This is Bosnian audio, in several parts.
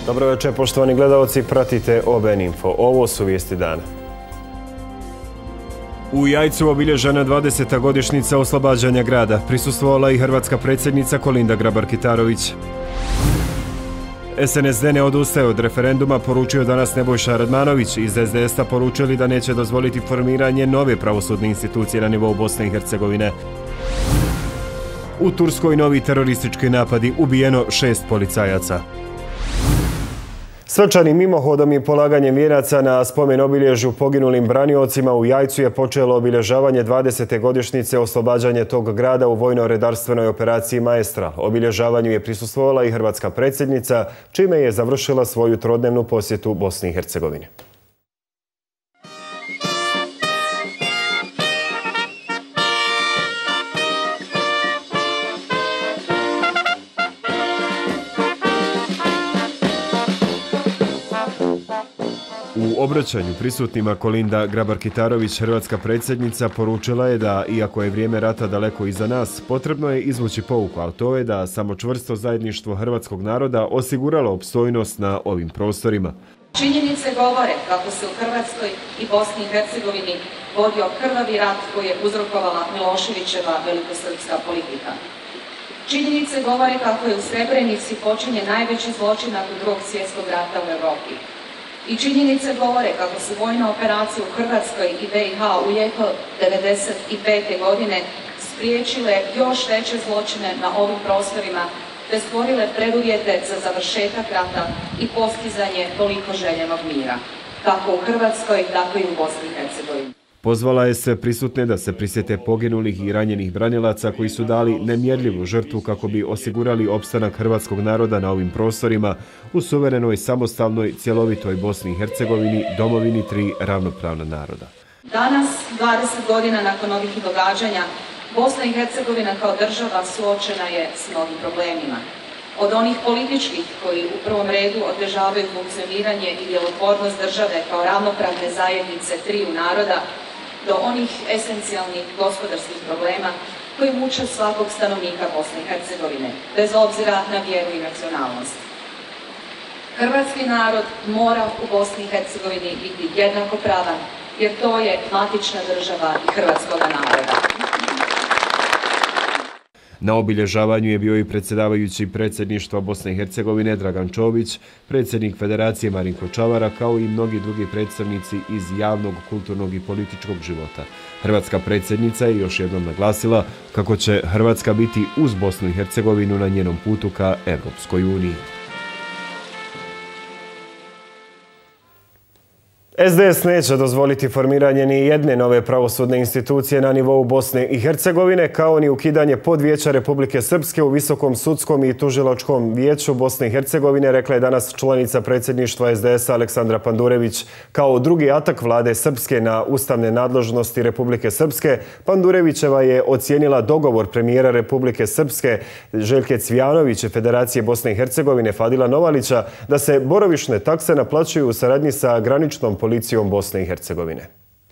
Dobro večer, poštovani gledalci, pratite OBN Info. Ovo su vijesti dana. U Jajcu obilježena 20. godišnjica oslobađanja grada. Prisustvovala i hrvatska predsjednica Kolinda Grabar-Kitarović. SNSD ne odustaje od referenduma, poručio danas Nebojša Radmanović. Iz SDS-a poručili da neće dozvoliti formiranje nove pravosudne institucije na nivou Bosne i Hercegovine. U Turskoj novi teroristički napadi, ubijeno 6 policajaca. Svečanim mimohodom i polaganjem vijenaca na spomen obilježju poginulim braniocima u Jajcu je počelo obilježavanje 20. godišnjice oslobađanja tog grada u vojno-redarstvenoj operaciji Maestral. Obilježavanju je prisustvovala i hrvatska predsjednica, čime je završila svoju trodnevnu posjetu Bosni i Hercegovini. U obraćanju prisutnima Kolinda Grabar-Kitarović, hrvatska predsjednica, poručila je da, iako je vrijeme rata daleko iza nas, potrebno je izvući pouku, a to je da samo čvrsto zajedništvo hrvatskog naroda osiguralo opstojnost na ovim prostorima. Činjenice govore kako se u Hrvatskoj i Bosni i Hercegovini vodio krvavi rat koji je uzrokovala Miloševićeva velikosrpska politika. Činjenice govore kako je u Srebrenici počinjen najveći zločin nakon Drugog svjetskog rata u Europi. I činjenice govore kako su vojne operacije u Hrvatskoj i BiH u ljeto 1995. godine spriječile još veće zločine na ovim prostorima te stvorile preduvjete za završetak rata i postizanje toliko željenog mira, kako u Hrvatskoj, tako i u Bosni i Hercegovini. Pozvala je sve prisutne da se prisjete poginulih i ranjenih branilaca koji su dali nemjerljivu žrtvu kako bi osigurali opstanak hrvatskog naroda na ovim prostorima u suverenoj, samostalnoj, cjelovitoj Bosni i Hercegovini, domovini 3 ravnopravna naroda. Danas, 20 godina nakon ovih događanja, Bosna i Hercegovina kao država suočena je s mnogim problemima. Od onih političkih koji u prvom redu otežavaju funkcioniranje i djelotvornost države kao ravnopravne zajednice 3 naroda, do onih esencijalnih gospodarskih problema koji muče svakog stanovnika Bosne i Hercegovine, bez obzira na vjeru i nacionalnost. Hrvatski narod mora u Bosni i Hercegovini biti jednakopravan, jer to je matična država i hrvatskoga naroda. Na obilježavanju je bio i predsjedavajući predsjedništva Bosne i Hercegovine Dragan Čović, predsjednik Federacije Marinko Čavara, kao i mnogi drugi predstavnici iz javnog, kulturnog i političkog života. Hrvatska predsjednica je još jednom naglasila kako će Hrvatska biti uz Bosnu i Hercegovinu na njenom putu ka Europskoj uniji. SDS neće dozvoliti formiranje ni jedne nove pravosudne institucije na nivou Bosne i Hercegovine, kao ni ukidanje podvijeća Republike Srpske u Visokom sudskom i tužilačkom vijeću Bosne i Hercegovine, rekla je danas članica predsjedništva SDS-a Aleksandra Pandurević. Kao drugi atak vlade Srpske na ustavne nadležnosti Republike Srpske, Pandurevićeva je ocijenila dogovor premijera Republike Srpske Željke Cvijanović i Federacije Bosne i Hercegovine Fadila Novalića da se boravišne takse naplaćuju u saradnji sa graničnom policijom Bosne i Hercegovine.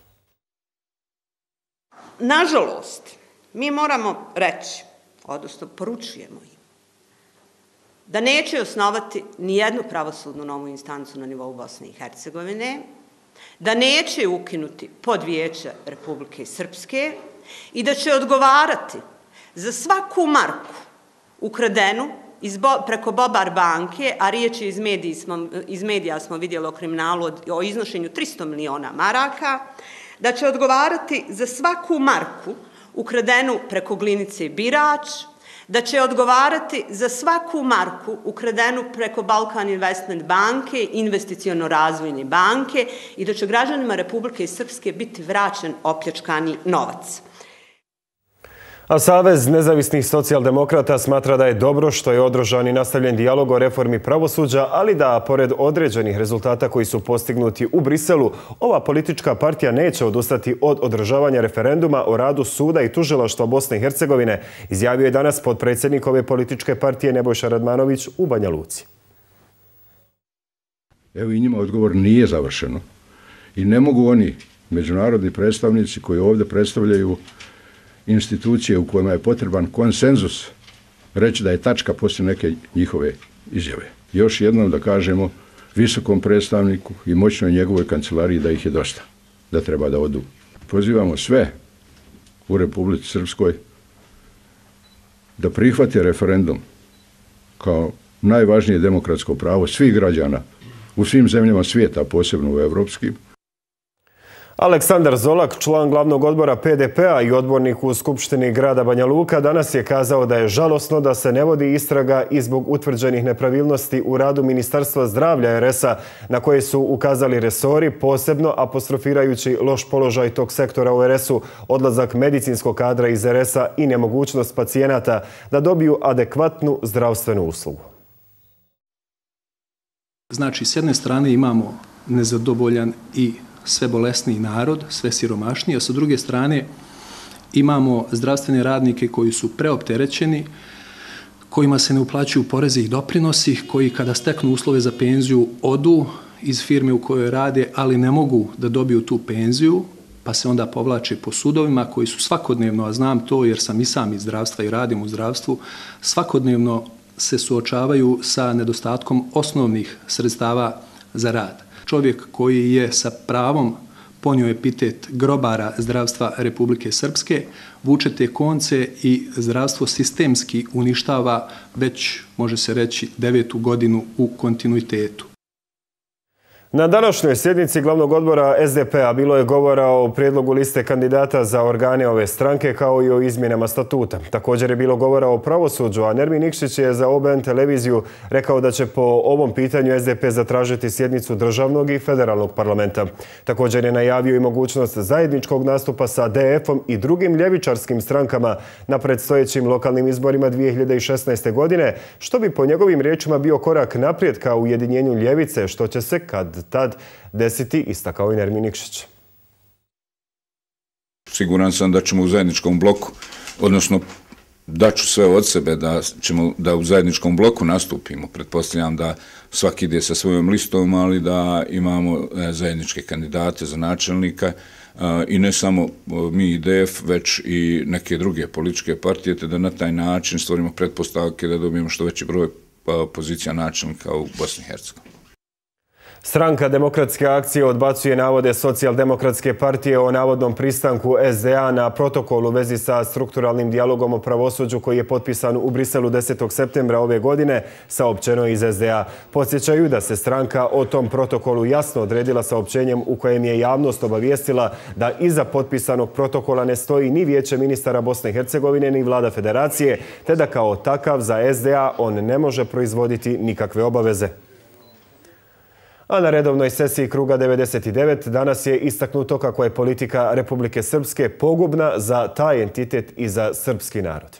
Nažalost, mi moramo reći, odnosno poručujemo im, da neće osnovati ni jednu pravosudnu novu instancu na nivou Bosne i Hercegovine, da neće ukinuti podvijeće Republike Srpske i da će odgovarati za svaku marku ukradenu preko Bobar banke, a riječ je iz medija smo vidjeli o kriminalu o iznošenju 300 miliona maraka, da će odgovarati za svaku marku ukradenu preko Glinice Birač, da će odgovarati za svaku marku ukradenu preko Balkan Investment banke, investiciono-razvojne banke i da će građanima Republike Srpske biti vraćen opljačkani novac. A Savez nezavisnih socijaldemokrata smatra da je dobro što je održan i nastavljen dijalog o reformi pravosuđa, ali da, pored određenih rezultata koji su postignuti u Briselu, ova politička partija neće odustati od održavanja referenduma o radu suda i tužilaštva Bosne i Hercegovine, izjavio je danas potpredsjednik ove političke partije Nebojša Radmanović u Banja Luci. Evo i njima odgovor nije završeno. I ne mogu oni, međunarodni predstavnici koji ovdje predstavljaju institucije u kojima je potreban konsenzus, reći da je tačka poslije neke njihove izjave. još jednom da kažemo visokom predstavniku i moćnoj njegovoj kancelariji da ih je dosta, da treba da odu. Pozivamo sve u Republici Srpskoj da prihvate referendum kao najvažnije demokratsko pravo svih građana u svim zemljama svijeta, posebno u evropskim. Aleksandar Zolak, član glavnog odbora PDP-a i odbornik u Skupštini grada Banja Luka, danas je kazao da je žalosno da se ne vodi istraga i zbog utvrđenih nepravilnosti u radu Ministarstva zdravlja RS-a na koje su ukazali resori, posebno apostrofirajući loš položaj tog sektora u RS-u, odlazak medicinskog kadra iz RS-a i nemogućnost pacijenata da dobiju adekvatnu zdravstvenu uslugu. Znači, s jedne strane imamo nezadovoljan i sve bolesniji narod, sve siromašniji, a sa druge strane imamo zdravstvene radnike koji su preopterećeni, kojima se ne uplaćuju porezi i doprinosi, koji kada steknu uslove za penziju odu iz firme u kojoj rade, ali ne mogu da dobiju tu penziju, pa se onda povlače po sudovima koji su svakodnevno, a znam to jer sam i sam iz zdravstva i radim u zdravstvu, svakodnevno se suočavaju sa nedostatkom osnovnih sredstava za rad. Čovjek koji je sa pravom ponio epitet grobara zdravstva Republike Srpske, vuče te konce i zdravstvo sistemski uništava već, može se reći, 9. godinu u kontinuitetu. Na današnjoj sjednici glavnog odbora SDP-a bilo je govora o prijedlogu liste kandidata za organe ove stranke kao i o izmjenama statuta. Također je bilo govora o pravosuđu, a Nermin Nikšić je za OBN televiziju rekao da će po ovom pitanju SDP zatražiti sjednicu državnog i federalnog parlamenta. Također je najavio i mogućnost zajedničkog nastupa sa DF-om i drugim ljevičarskim strankama na predstojećim lokalnim izborima 2016. godine, što bi po njegovim riječima bio korak naprijed ka ujedinjenju ljevice, što će se kad tad desiti, istakao i Nermin Nikšić. Siguran sam da ćemo u zajedničkom bloku, odnosno daću sve od sebe da u zajedničkom bloku nastupimo. Pretpostavljam da svaki ide sa svojom listom, ali da imamo zajedničke kandidate za načelnika i ne samo mi i DF, već i neke druge političke partije, te da na taj način stvorimo pretpostavke da dobijemo što veći broj pozicija načelnika u Bosni i Hercegovini. Stranka Demokratske akcije odbacuje navode Socijaldemokratske partije o navodnom pristanku SDA na protokol u vezi sa strukturalnim dijalogom o pravosuđu koji je potpisan u Briselu 10. septembra ove godine, saopćeno iz SDA. Podsjećaju da se stranka o tom protokolu jasno odredila saopćenjem u kojem je javnost obavijestila da iza potpisanog protokola ne stoji ni Vijeće ministara Bosne i Hercegovine ni Vlada Federacije, te da kao takav za SDA on ne može proizvoditi nikakve obaveze. A na redovnoj sesiji kruga 99 danas je istaknuto kako je politika Republike Srpske pogubna za taj entitet i za srpski narod.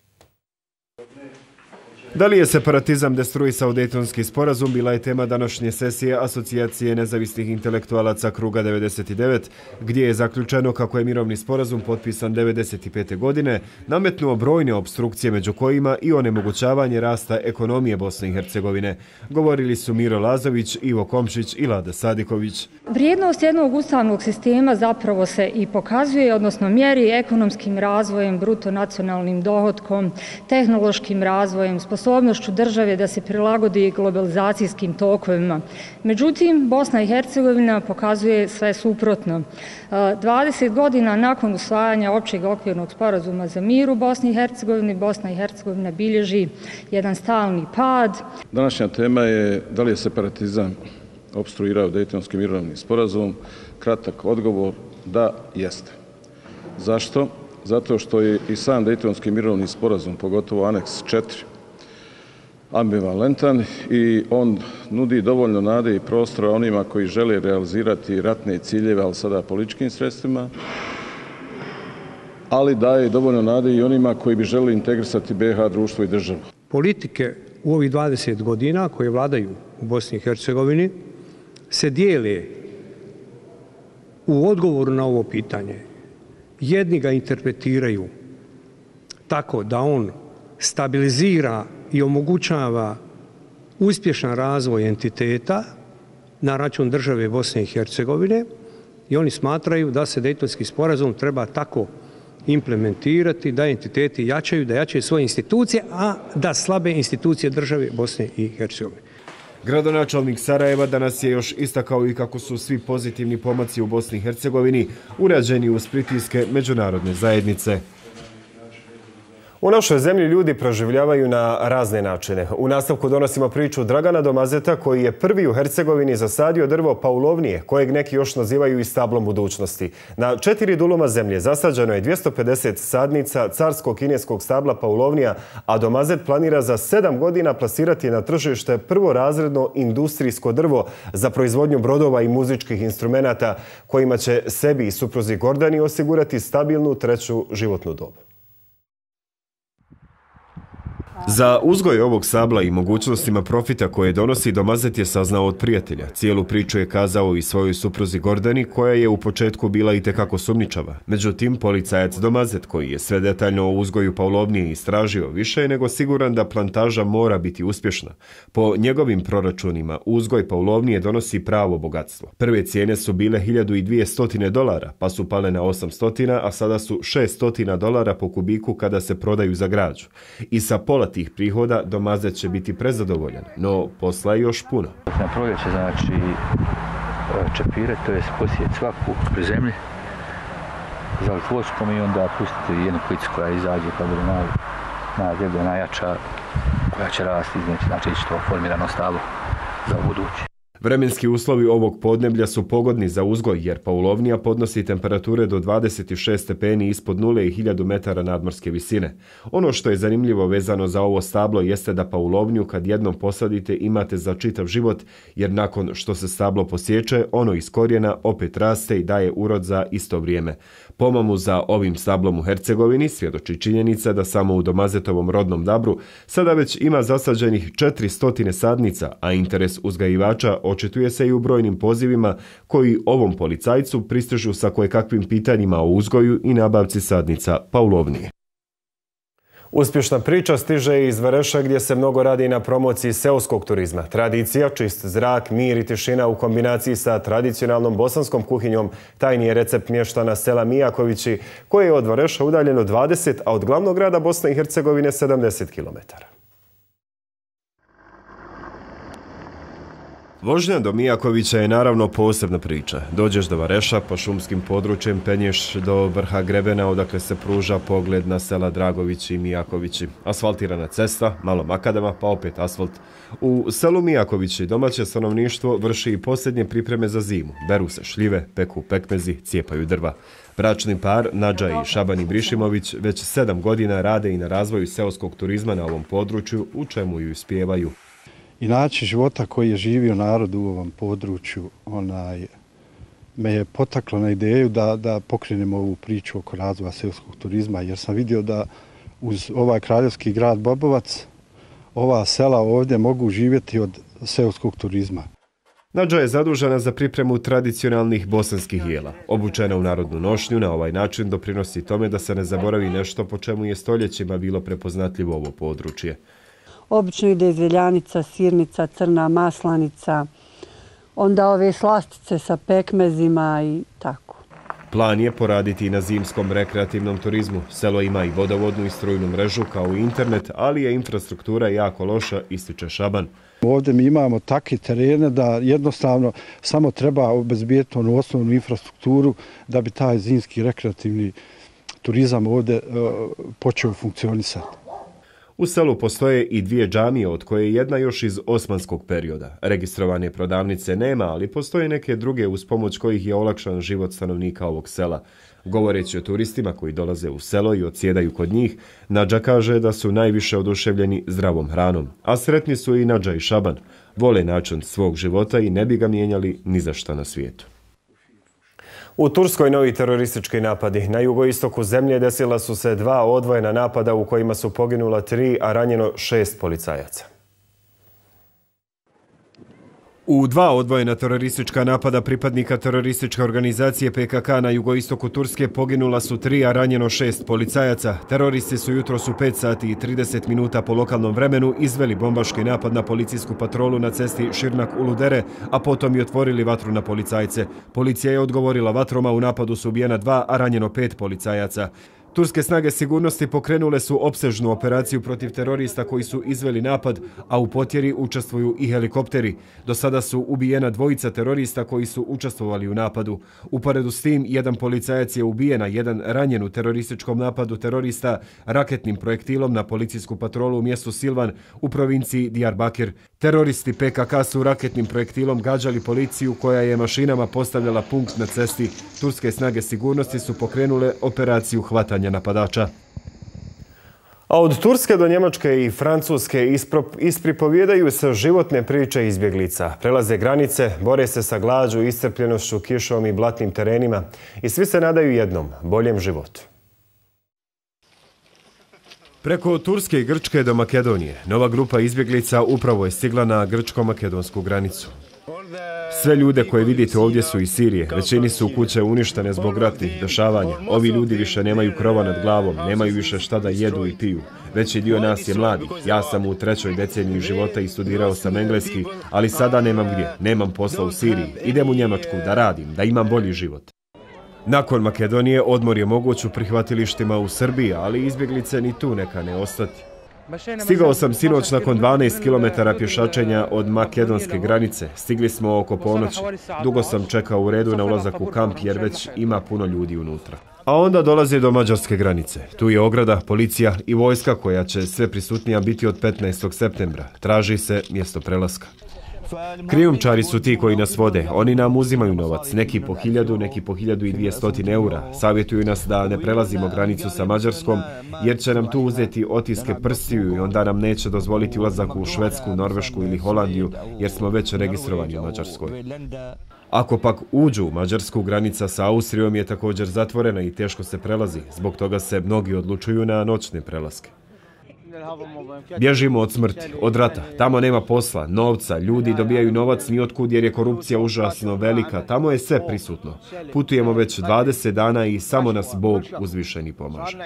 Da li je separatizam destruisao Dejtonski sporazum bila je tema današnje sesije Asocijacije nezavisnih intelektualaca kruga 99, gdje je zaključeno kako je mirovni sporazum potpisan 1995. godine nametnuo brojne opstrukcije, među kojima i onemogućavanje rasta ekonomije Bosne i Hercegovine. Govorili su Miro Lazović, Ivo Komšić i Lada Sadiković. Vrijednost jednog ustavnog sistema zapravo se i pokazuje, odnosno mjeri ekonomskim razvojem, bruto nacionalnim dohotkom, tehnološkim razvojem, sposobnošću države da se prilagodi globalizacijskim tokovima. Međutim, Bosna i Hercegovina pokazuje sve suprotno. 20 godina nakon usvajanja općeg okvirnog sporazuma za mir u Bosni i Hercegovini, Bosna i Hercegovina bilježi jedan stalni pad. Današnja tema je da li je separatizam opstruirao Dejtonski mirovni sporazum. Kratak odgovor da jeste. Zašto? Zato što je i sam Dejtonski mirovni sporazum, pogotovo aneks 4, ambivalentan i on nudi dovoljno nade i prostora onima koji žele realizirati ratne ciljeve, ali sada političkim sredstvima, ali daje dovoljno nade i onima koji bi želi integrisati BiH društvo i državu. Politike u ovih 20 godina koje vladaju u Bosni i Hercegovini se dijele u odgovoru na ovo pitanje. Jedni ga interpretiraju tako da on stabilizira i omogućava uspješan razvoj entiteta na račun države Bosne i Hercegovine i oni smatraju da se Dejtonski sporazum treba tako implementirati, da entiteti jačaju, da jačaju svoje institucije, a da slabe institucije države Bosne i Hercegovine. Gradonačelnik Sarajeva danas je još istakao i kako su svi pozitivni pomaci u Bosni i Hercegovini urađeni uz pritiske međunarodne zajednice. U našoj zemlji ljudi proživljavaju na razne načine. U nastavku donosimo priču Dragana Domazeta koji je prvi u Hercegovini zasadio drvo paulovnije, kojeg neki još nazivaju i stablom budućnosti. Na 4 duluma zemlje zasađeno je 250 sadnica carsko-kineskog stabla paulovnija, a Domazet planira za 7 godina plasirati na tržište prvorazredno industrijsko drvo za proizvodnju brodova i muzičkih instrumenata kojima će sebi i supruzi Gordani osigurati stabilnu treću životnu dob. Za uzgoj ovog stabla i mogućnostima profita koje donosi Domazet je saznao od prijatelja. Cijelu priču je kazao i svojoj supruzi Gordani, koja je u početku bila itekako sumnjičava. Međutim, policajac Domazet, koji je sve detaljno o uzgoju paulovnije istražio, više je nego siguran da plantaža mora biti uspješna. Po njegovim proračunima, uzgoj paulovnije donosi pravo bogatstvo. Prve cijene su bile $1.200, pa su pale na 800, a sada su $600 po kubiku kada se prodaju za građu. I sa pola tih prihoda Domazet će biti prezadovoljan, no posla je još puno. Na proljeće znači čepire, to je posijeti svaku pri zemlji, zaliti voskom i onda pustiti jednu klicu koja izađe pa bude najdeblja, najjača, koja će rasti, znači ići to formirano stablo za budući. Vremenski uslovi ovog podneblja su pogodni za uzgoj, jer paulovnija podnosi temperature do 26 stepeni ispod nule i 1000 metara nadmorske visine. Ono što je zanimljivo vezano za ovo stablo jeste da paulovniju kad jednom posadite imate za čitav život, jer nakon što se stablo posječe, ono iz korijena opet raste i daje urod za isto vrijeme. Pomamu za ovim stablom u Hercegovini svjedoči činjenica da samo u Domazetovom rodnom Dabru sada već ima zasađenih 400 sadnica, a interes uzgajivača očituje se i u brojnim pozivima koji ovom policajcu pristižu sa kojekakvim pitanjima o uzgoju i nabavci sadnica paulovnije. Uspješna priča stiže iz Vareša gdje se mnogo radi na promociji seoskog turizma. Tradicija, čist zrak, mir i tišina u kombinaciji sa tradicionalnom bosanskom kuhinjom tajni je recept mještana sela Mijakovići koje je od Vareša udaljeno 20, a od glavnog grada Bosne i Hercegovine 70 km. Vožnja do Mijakovića je naravno posebna priča. Dođeš do Vareša, pa šumskim područjem penješ do vrha grebena odakle se pruža pogled na sela Dragovići i Mijakovići. Asfaltirana cesta, malo makadama, pa opet asfalt. U selu Mijakovići domaće stanovništvo vrši i posljednje pripreme za zimu. Beru se šljive, peku pekmezi, cijepaju drva. Bračni par Nadža i Šaban Ibrišimović već 7 godina rade i na razvoju seoskog turizma na ovom području, u čemu ju ispjevaju. I način života koji je živio narod u ovom području me je potaklo na ideju da pokrenemo ovu priču oko razvoja seoskog turizma, jer sam vidio da uz ovaj kraljevski grad Bobovac ova sela ovdje mogu živjeti od seoskog turizma. Nadža je zadužena za pripremu tradicionalnih bosanskih jela. Obučena u narodnu nošnju, na ovaj način doprinosi tome da se ne zaboravi nešto po čemu je stoljećima bilo prepoznatljivo ovo područje. Obično ide zeljanica, sirnica, crna maslanica, onda ove slastice sa pekmezima i tako. Plan je poraditi i na zimskom rekreativnom turizmu. Selo ima i vodovodnu i strujnu mrežu kao i internet, ali je infrastruktura jako loša, ističe Šaban. Ovdje mi imamo takve terene da jednostavno samo treba obezbijeti onu osnovnu infrastrukturu da bi taj zimski rekreativni turizam ovdje počeo funkcionisati. U selu postoje i 2 džamije, od koje je jedna još iz osmanskog perioda. Registrovane prodavnice nema, ali postoje neke druge uz pomoć kojih je olakšan život stanovnika ovog sela. Govoreći o turistima koji dolaze u selo i odsjedaju kod njih, Nadža kaže da su najviše oduševljeni zdravom hranom, a sretni su i Nadža i Šaban. Vole način svog života i ne bi ga mijenjali ni za šta na svijetu. U Turskoj novi teroristički napadi. Na jugoistoku zemlje desila su se 2 odvojena napada u kojima su poginula 3, a ranjeno 6 policajaca. U 2 odvojena teroristička napada pripadnika terorističke organizacije PKK na jugoistoku Turske poginula su 3, a ranjeno 6 policajaca. Teroristi su jutros u 5 sati i 30 minuta po lokalnom vremenu izveli bombaški napad na policijsku patrolu na cesti Širnak-Uludere, a potom i otvorili vatru na policajce. Policija je odgovorila vatrom, a u napadu su ubijena 2, a ranjeno 5 policajaca. Turske snage sigurnosti pokrenule su opsežnu operaciju protiv terorista koji su izveli napad, a u potjeri učestvuju i helikopteri. Do sada su ubijena 2 terorista koji su učestvovali u napadu. Uporedu s tim, jedan policajac je ubijen, a jedan ranjen u terorističkom napadu terorista raketnim projektilom na policijsku patrolu u mjestu Silvan u provinciji Diyarbakir. Teroristi PKK su raketnim projektilom gađali policiju koja je mašinama postavljala punkt na cesti. Turske snage sigurnosti su pokrenule operaciju hvatanja napadača. A od Turske do Njemačke i Francuske ispripovjedaju se životne priče izbjeglica. Prelaze granice, bore se sa glađu, iscrpljenošću, kišom i blatnim terenima i svi se nadaju jednom, boljem životu. Preko Turske i Grčke do Makedonije, nova grupa izbjeglica upravo je stigla na grčko-makedonsku granicu. Sve ljude koje vidite ovdje su iz Sirije. Većini su kuće uništene zbog ratnih dešavanja. Ovi ljudi više nemaju krova nad glavom, nemaju više šta da jedu i piju. Veći dio nas je mladih. Ja sam u 3. deceniji života i studirao sam engleski, ali sada nemam gdje. Nemam posla u Siriji. Idem u Njemačku da radim, da imam bolji život. Nakon Makedonije odmor je moguć u prihvatilištima u Srbiji, ali izbjeglice ni tu neka ne ostati. Stigao sam sinoć nakon 12 km pješačenja od makedonske granice. Stigli smo oko ponoći. Dugo sam čekao u redu na ulazak u kamp jer već ima puno ljudi unutra. A onda dolazi do mađarske granice. Tu je ograda, policija i vojska koja će sve prisutnija biti od 15. septembra. Traži se mjesto prelaska. Krijumčari su ti koji nas vode. Oni nam uzimaju novac, neki po 1000, neki po 1200 eura. Savjetuju nas da ne prelazimo granicu sa Mađarskom, jer će nam tu uzeti otiske prstiju i onda nam neće dozvoliti ulazak u Švedsku, Norvešku ili Holandiju, jer smo već registrovani u Mađarskoj. Ako pak uđu u Mađarsku, granica sa Austrijom je također zatvorena i teško se prelazi. Zbog toga se mnogi odlučuju na noćne prelaske. Bježimo od smrti, od rata. Tamo nema posla, novca, ljudi dobijaju novac ni otkud jer je korupcija užasno velika. Tamo je sve prisutno. Putujemo već 20 dana i samo nas Bog uzvišeni pomaže.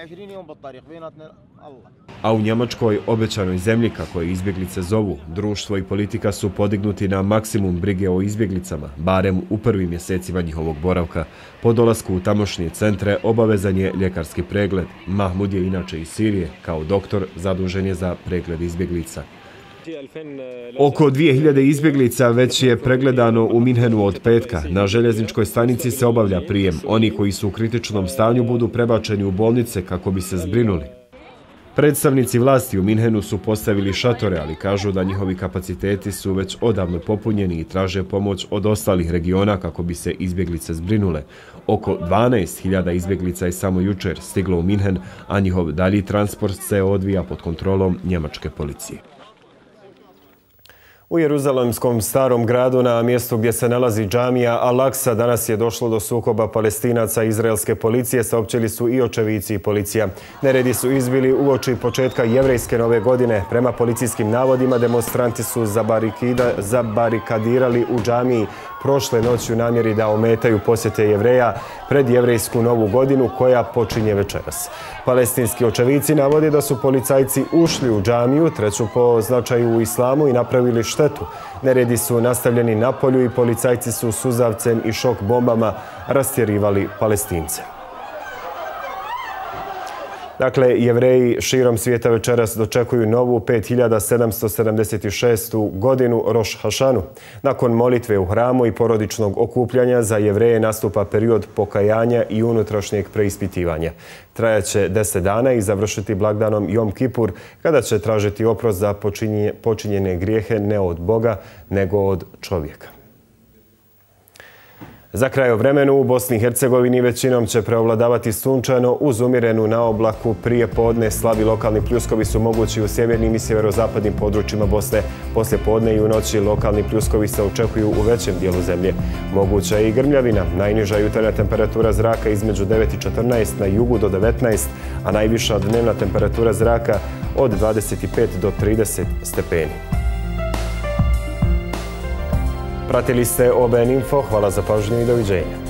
A u Njemačkoj, obećanoj zemlji, kako je izbjeglice zovu, društvo i politika su podignuti na maksimum brige o izbjeglicama, barem u prvim mjesecima njihovog boravka. Po dolasku u tamošnje centre obavezan je ljekarski pregled. Mahmud je inače iz Sirije, kao doktor zadužen je za pregled izbjeglica. Oko 2000 izbjeglica već je pregledano u Minhenu od petka. Na željezničkoj stanici se obavlja prijem. Oni koji su u kritičnom stanju budu prebačeni u bolnice kako bi se zbrinuli. Predstavnici vlasti u Minhenu su postavili šatore, ali kažu da njihovi kapaciteti su već odavno popunjeni i traže pomoć od ostalih regiona kako bi se izbjeglice zbrinule. Oko 12.000 izbjeglica je samo jučer stiglo u Minhen, a njihov dalji transport se odvija pod kontrolom njemačke policije. U Jeruzalemskom starom gradu, na mjestu gdje se nalazi džamija Al-Aksa, danas je došlo do sukoba Palestinaca i izraelske policije, saopćili su i očevici i policija. Neredi su izbili uoči početka jevrejske nove godine. Prema policijskim navodima, demonstranti su zabarikadirali u džamiji prošle noći u namjeri da ometaju posjete Jevreja pred jevrejsku novu godinu koja počinje večeras. Palestinski očevici navode da su policajci ušli u džamiju, treću po značaju u islamu, i napravili štetu. Neredi su nastavljeni na polju i policajci su suzavcem i šok bombama rastjerivali Palestince. Dakle, Jevreji širom svijeta večeras dočekuju novu 5776. godinu Roš Hašanu. Nakon molitve u hramu i porodičnog okupljanja za Jevreje nastupa period pokajanja i unutrašnjeg preispitivanja. Trajaće 10 dana i završiti blagdanom Jom Kipur, kada će tražiti oprost za počinjene grijehe ne od Boga, nego od čovjeka. Za kraj o vremenu u Bosni i Hercegovini većinom će preovladavati sunčano uz umjerenu naoblaku. Prije podne slabi lokalni pljuskovi su mogući u sjevernim i sjeverozapadnim područjima Bosne. Poslije podne i u noći lokalni pljuskovi se očekuju u većem dijelu zemlje. Moguća je i grmljavina. Najniža jutarnja temperatura zraka između 9 i 14, na jugu do 19, a najviša dnevna temperatura zraka od 25 do 30 stepeni. Pratili ste OBN Info, hvala za pažnju i doviđenja.